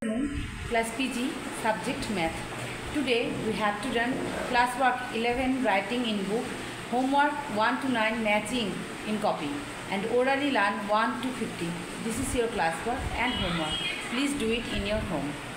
Class PG subject math. Today we have to run classwork 11 writing in book, homework 1 to 9 matching in copy, and orally learn 1 to 50. This is your classwork and homework. Please do it in your home.